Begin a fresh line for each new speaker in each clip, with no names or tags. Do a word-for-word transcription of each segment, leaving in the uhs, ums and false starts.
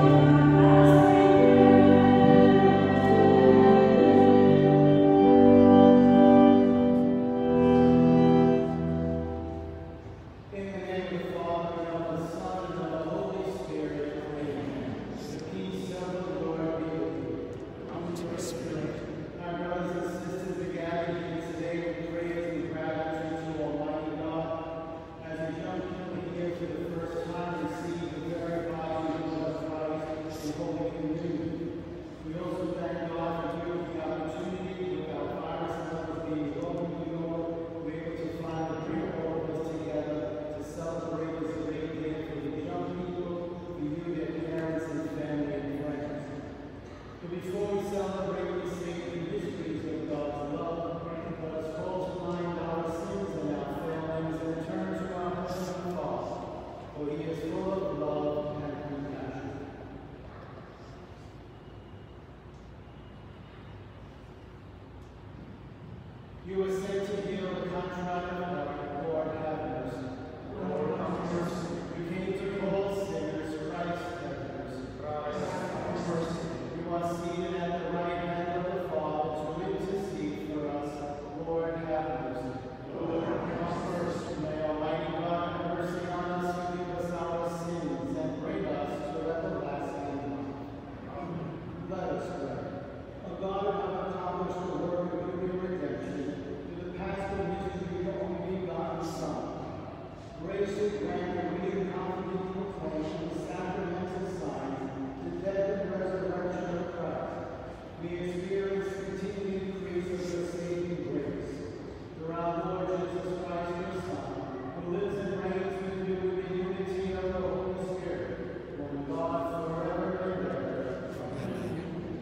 You were sent to heal the contrite of heart. Lord, have mercy. Lord, have mercy. You came to call sinners. Christ, have mercy. Christ, have mercy. You are seated at the right hand of the Father to intercede for us. Lord, have mercy. Lord, have mercy. May Almighty God have mercy on us, forgive us our sins, and bring us to everlasting life. Amen. Let us pray. O God, who have accomplished the work of your redemption, paschal mystery of the only begotten Son, graciously grant that we in confidence proclaim the sacramental signs, the death and resurrection of Christ. We experience continued increase of your saving grace. Through our Lord Jesus Christ, your Son, who lives and reigns with you in the unity of the Holy Spirit, one God forever and ever. Amen.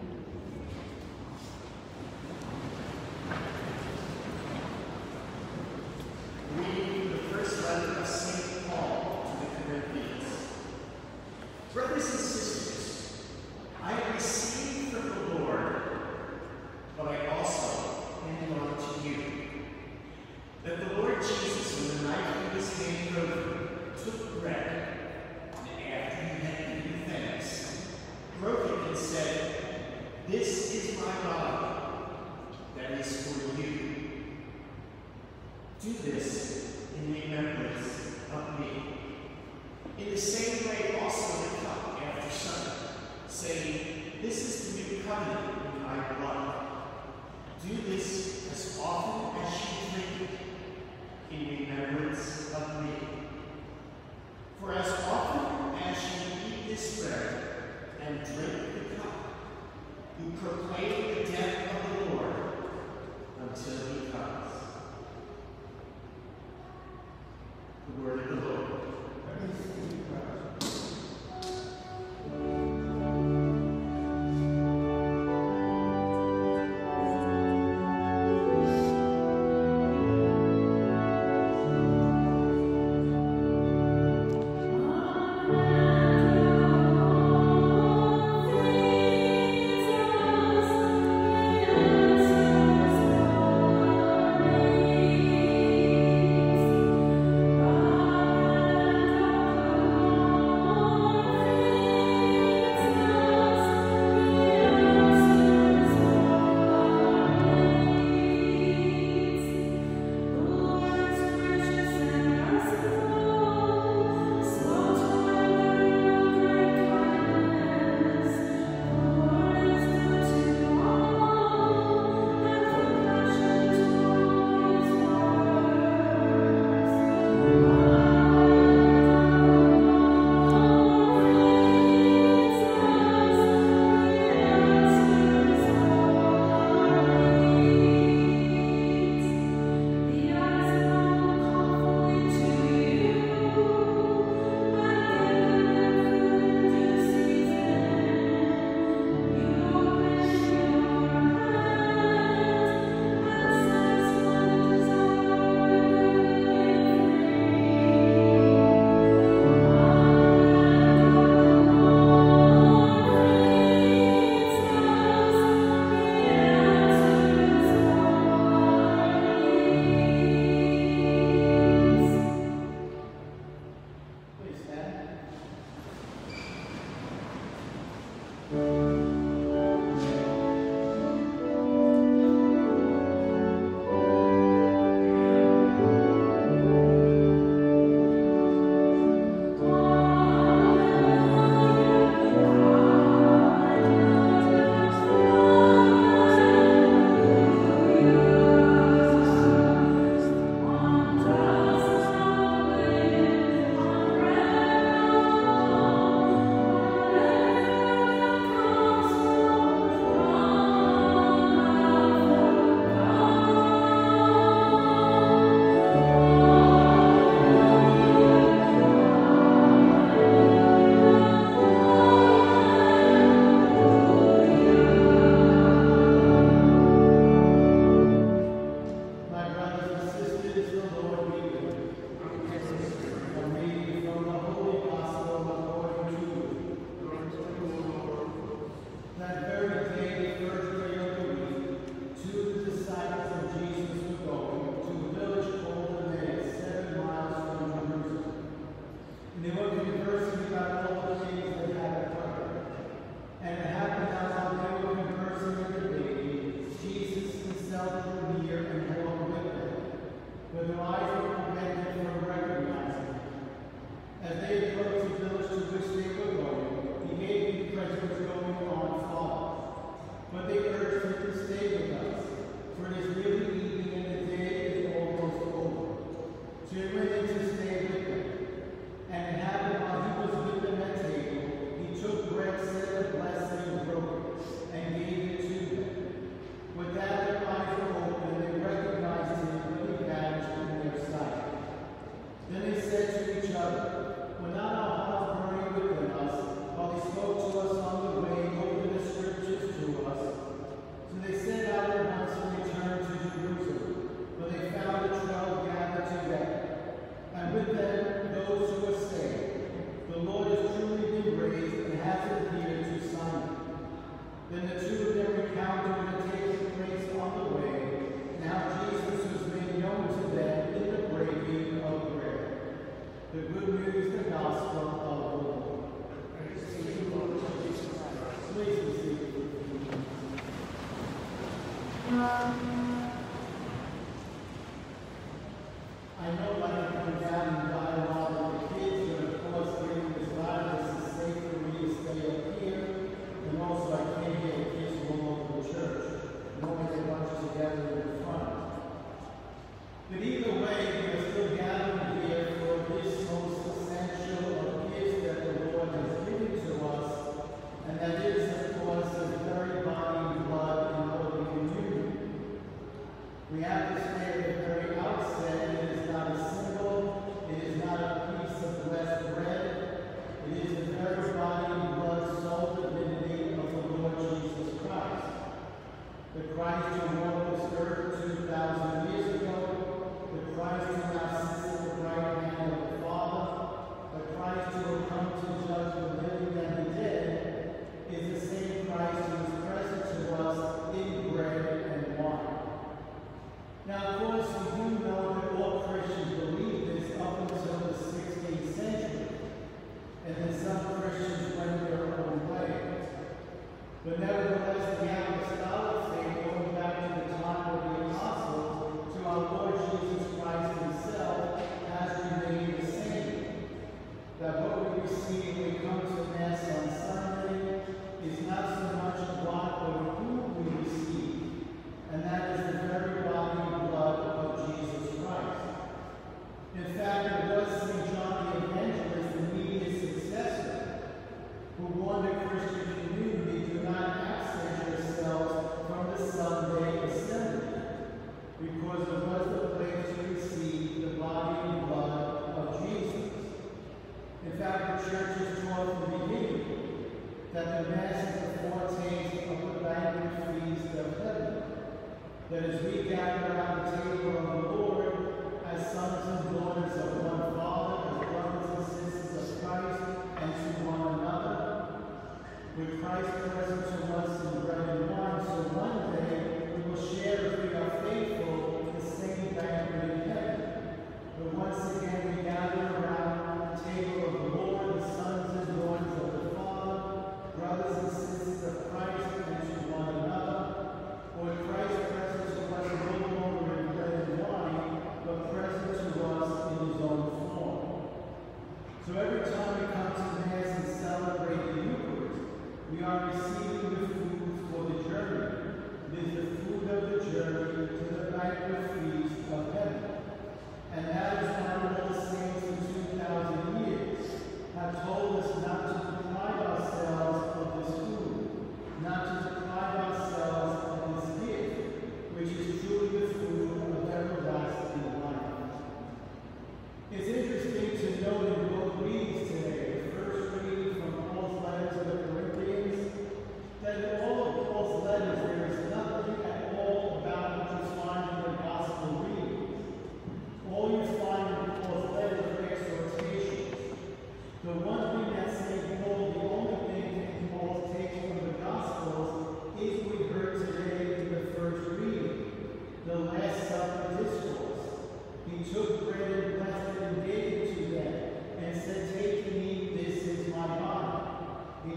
Brothers and sisters, I have received from the Lord what I also handed on to you. That the Lord Jesus, on the night he was handed over, took bread, and after he had given thanks, broke it and said, "This is my body, that is for you. Do this in remembrance of me." In the same way also the cup after supper, saying, "This is the new covenant in my blood. Do this as often as you drink it in remembrance of me. For as often as you eat this bread and drink the cup, you proclaim the death of the Lord until he comes." The word of the Lord.
Amen.
brothers and sisters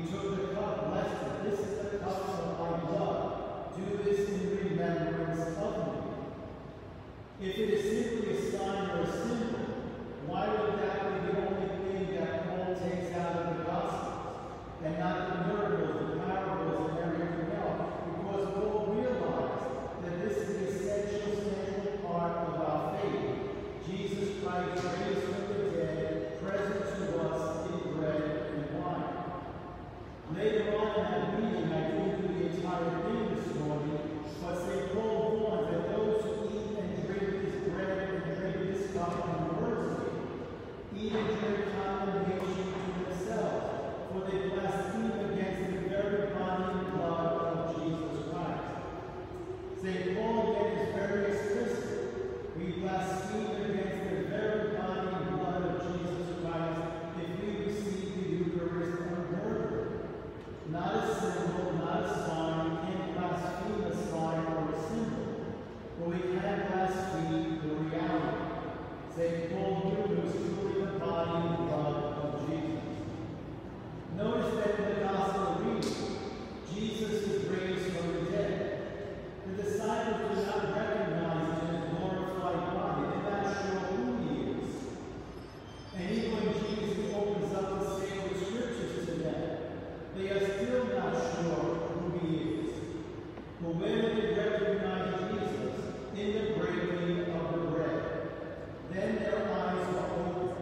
took the cup, blessed it. This is the cup of my blood. Do this in remembrance of me. If it is simply a sign or a symbol, why would that be the only thing that Paul takes out of the Gospels, and not the miracles, the parables, and everything else? Because Paul realized that this is the essential, central part of our faith. Jesus Christ raised from the dead, present to us in bread and wine. Later on in that meeting, I didn't do the entire thing this morning, but Saint Paul warns that those who eat and drink this bread and drink this cup unworthily eat and drink condemnation to themselves, for they blaspheme against the very body and blood of Jesus Christ. Saint Paul again is very explicit. We blaspheme against the very body and blood of Jesus Christ if we receive the Eucharist unworthily. Not a symbol, not a sign. We can't blaspheme a sign or a symbol, but we can blaspheme the reality. Saint Paul knew it was truly the body and blood of Jesus. Notice that in the Gospel reading, Jesus is raised from the dead. The disciples do not recognize him as glorified body. They're not sure who he is. And even when Jesus opens up the sacred scriptures to them, they are still not sure who he is. But when they recognize Jesus in the breaking of the bread, then their eyes are opened.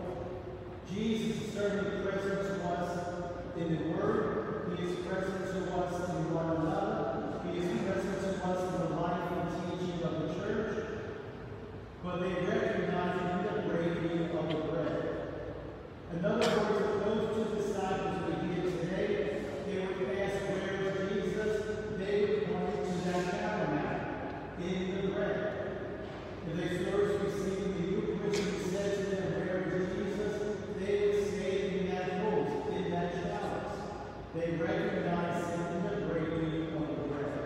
Jesus is certainly present to us in the Word. He is present to us in one another. He is present to us in the life and teaching of the church. But they recognize him in the breaking of the bread. In other words, if those two disciples were here today, they would ask, where is Jesus? They would point to that tabernacle in the bread. If they first received the Eucharist and said to them, where is Jesus? They would say, in that host, in that chalice. They recognize him in the breaking of the bread.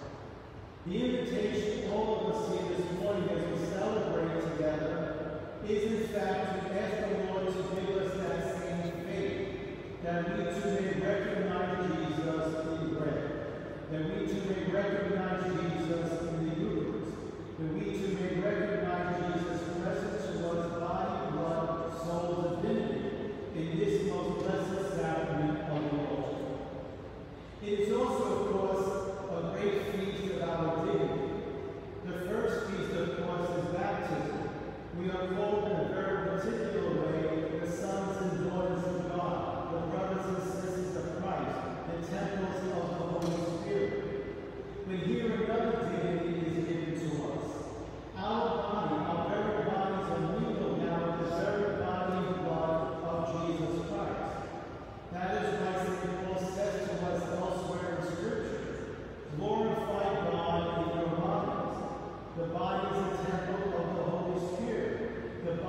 The invitation all of us here this morning as we celebrate together is in fact to ask the Lord to give us that same faith, that we too may recognize Jesus in bread, that we too may recognize Jesus in the Eucharist, that we too may recognize Jesus present to us body, blood, soul, and divinity in this most blessed sacrament of the altar. It is also, of course, a great feast of our dignity. The first feast, of course, is baptism. We are called in a very particular way the sons and daughters of God, the brothers and sisters of Christ, the temples of the Holy Spirit. But here another dignity is given to us. Our body, our very bodies are mingled now with the very body and blood of Jesus Christ. That is why Saint Paul says to us elsewhere in Scripture, glorify God in your bodies. The body is a temple of the Holy Spirit. The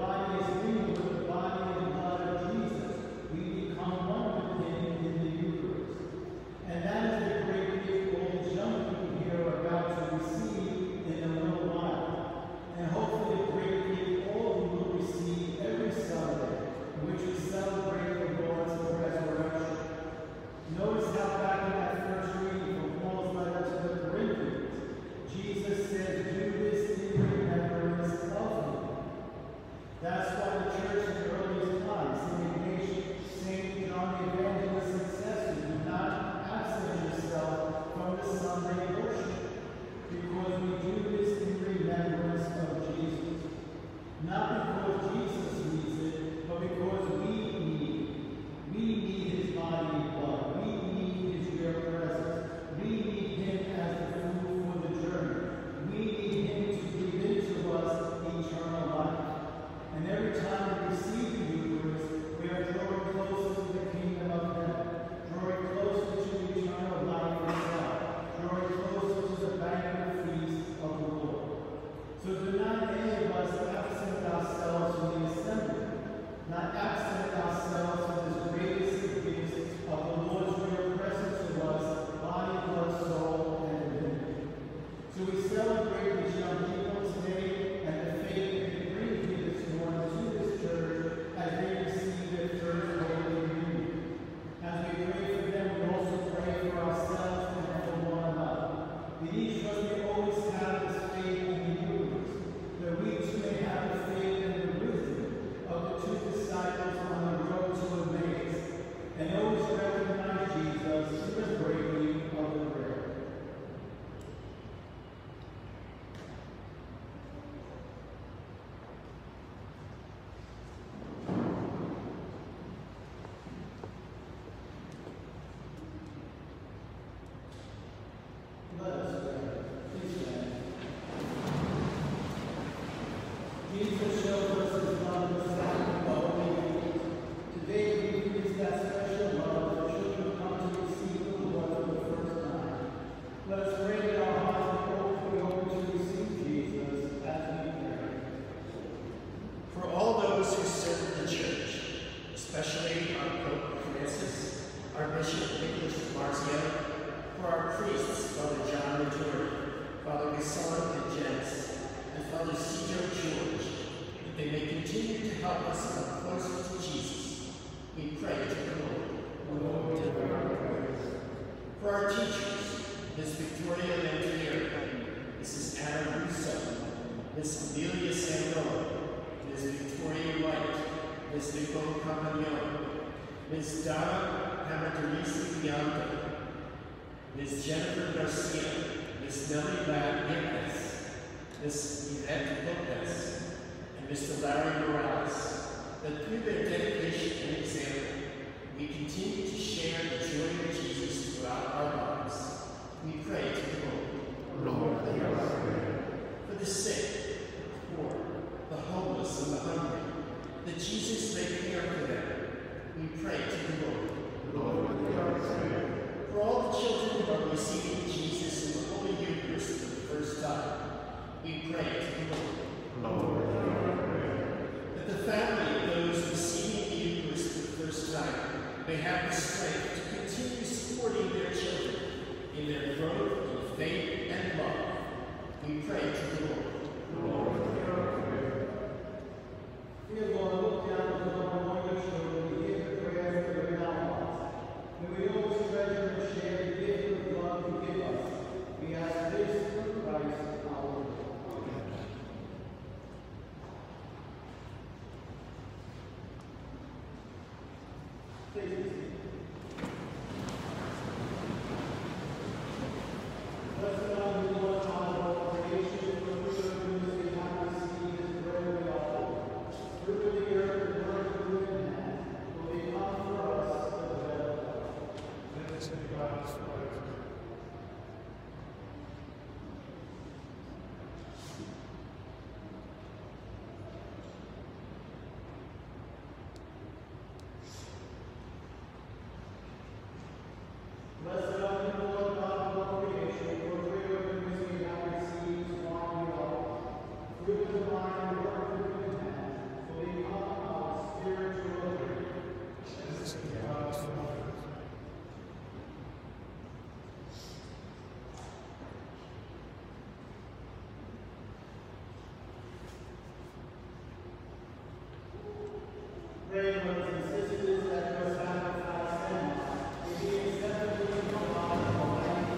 Let us pray. Please stand. Jesus showed us his love in the sacrament of Holy Eucharist. Today we witness that special love that children come to receive the Lord for the first time. Let us pray that our hearts may always be open to receive Jesus as we pray.
For all those who serve the Church, especially our Pope Francis, our Bishop Nicholas Marzio, for our priests, Father John Retori, Father Gasson and Jens, and Father Cito George, that they may continue to help us come closer to Jesus. We pray to the Lord. Lord, for our teachers, Miss Victoria Lantier, Missus Anna Russo, Miss Amelia Sandro, Miss Victoria White, Miss Nicole Campagnone, Miss Donna Hamadarisi Bianco, Miss Jennifer Garcia, Miss Nellie Ladd Yepes, Miss Yvette Lopez, and Mister Larry Morales, that through their dedication and example, we continue to share the joy of Jesus throughout our lives. We pray to the Lord. Lord, hear our prayer. For the sick, the poor, the homeless, and the hungry, that Jesus may care for them, we pray to the Lord. Lord, hear our prayer. For all the children who are receiving Jesus in the Holy Eucharist for the first time, we pray to the Lord. Lord, hear our prayer. That the family of those receiving the Eucharist for the first time may have the strength to continue supporting their children in their growth in faith and love, we pray to the Lord. Lord, hear our prayer.
Dear Lord, look down upon your children and hear the prayers that are in our hearts. May we always treasure and share the gift of love you give us. We ask this through Christ our Lord. Please be seated. Blessed are you, Lord, Father of all creation, for whose goodness we have received his bread we offer. Fruit of the earth and work of human hands, will become for us the bread of life. Let us be God's word. Blessed are you, Lord God of all creation, for through your goodness we have received his wine we offer. Fruit of the vine and work of human hands, will become our spiritual drink. Let us be God's word. Pray, brothers and sisters, that your sacrifice and may be acceptable in your God and Almighty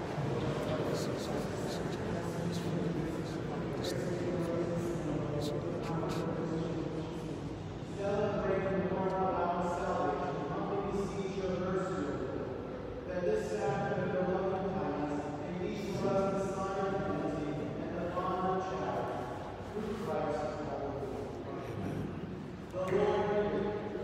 Celebrate the Lord of our salvation, humbly beseech your mercy, O Lord, that this sacrament of your loving kindness may be for us the sign of unity and the bond of charity, through Christ our Lord. The Lord be with you.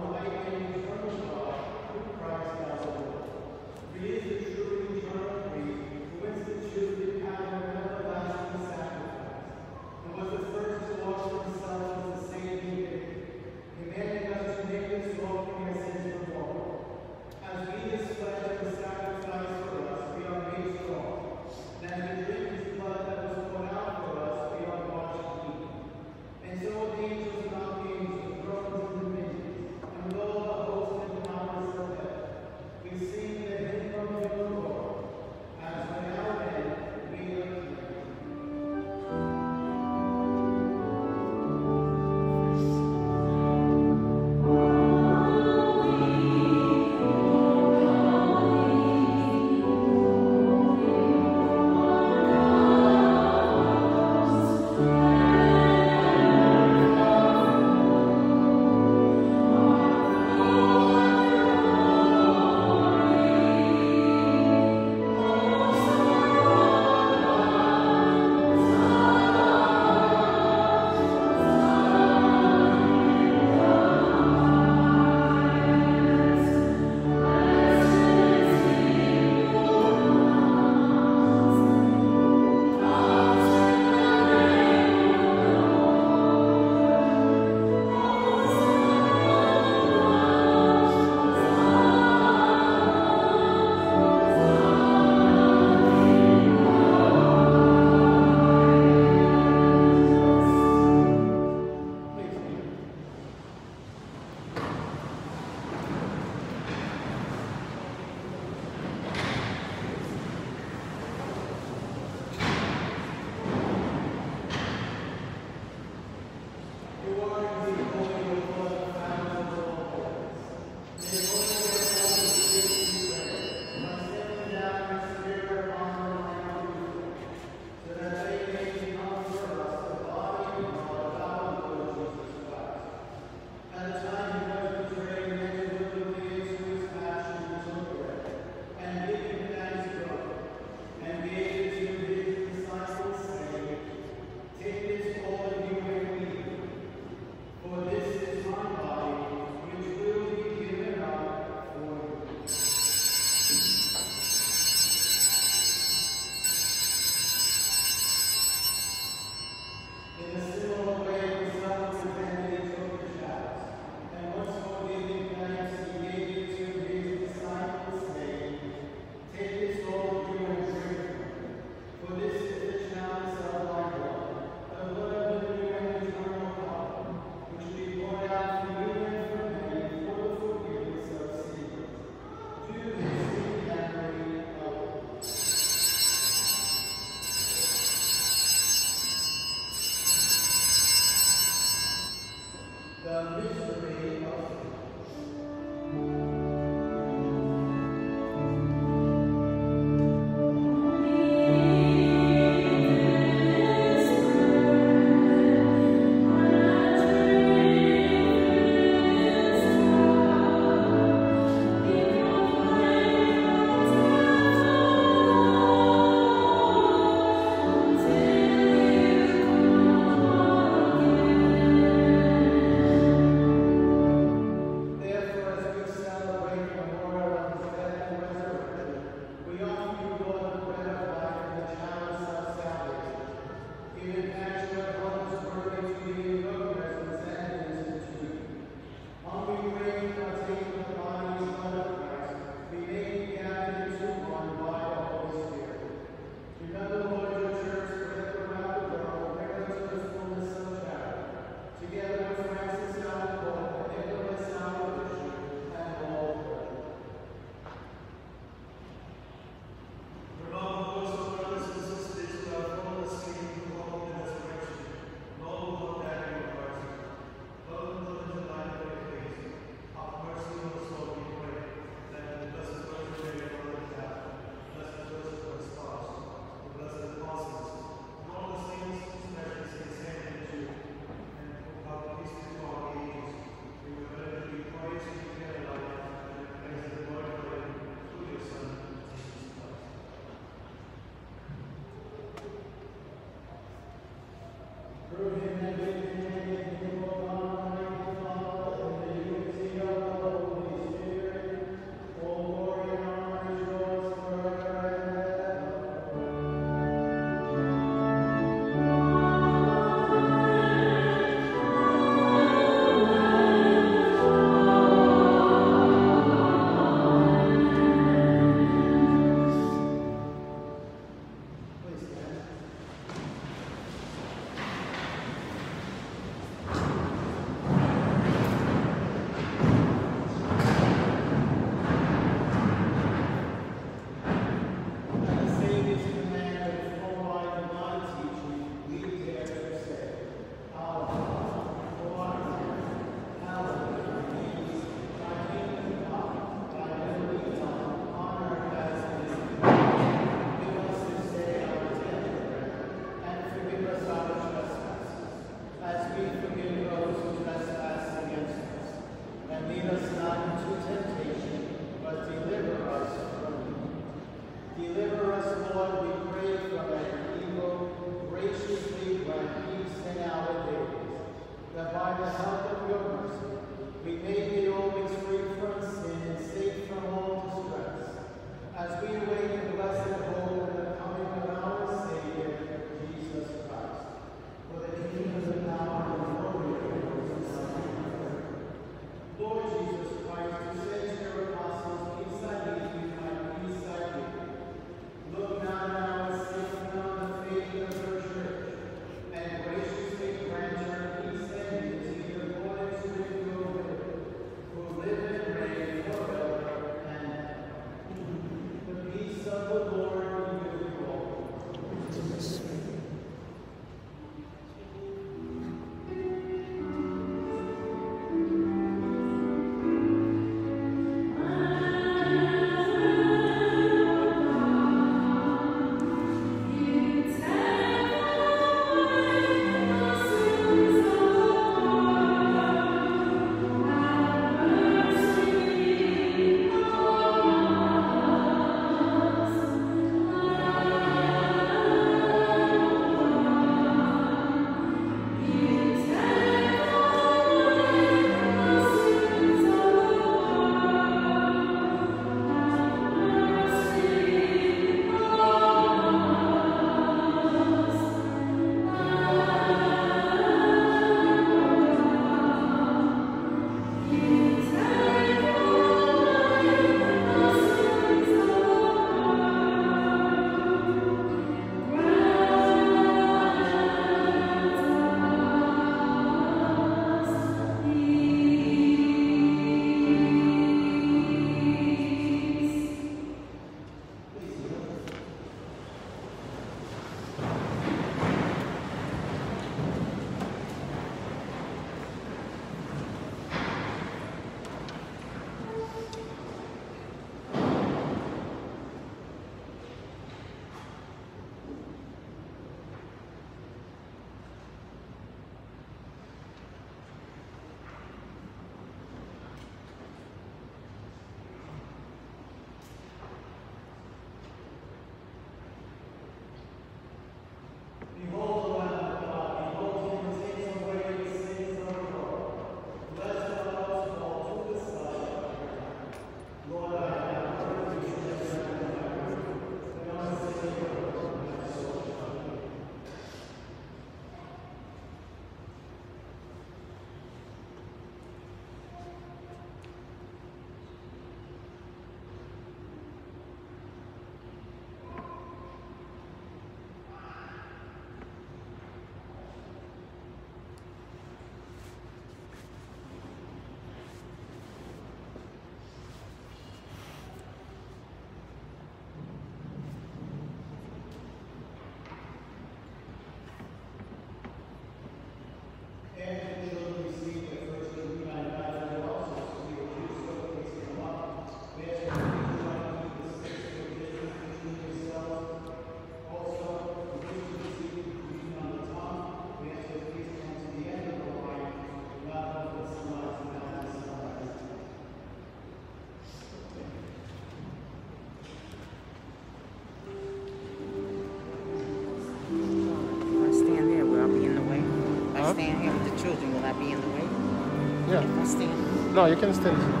be in the way?
Yeah.
If I stand?
No, you can stand.